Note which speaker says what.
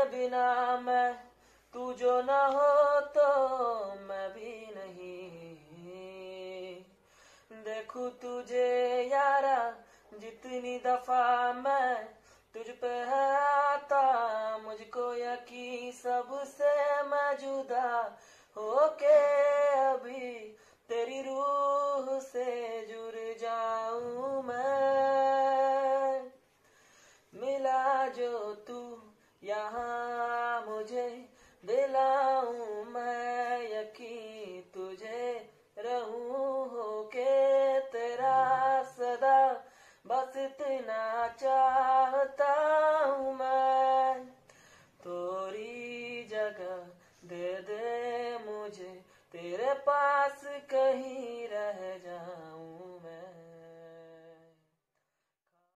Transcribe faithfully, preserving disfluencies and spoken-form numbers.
Speaker 1: बिना मैं, तू जो न हो तो मैं भी नहीं। देखूं तुझे यारा जितनी दफा मैं तुझ पे है आता, मुझको यकीन सबसे मैं जुदा होके अभी तेरी रूह से जुड़ जाऊं मैं। मिला जो तू यहाँ मुझे, दिलाऊं मैं यकीन तुझे, रहूं होके तेरा सदा, बस इतना चाहता हूँ मैं। थोड़ी जगह दे दे मुझे तेरे पास कहीं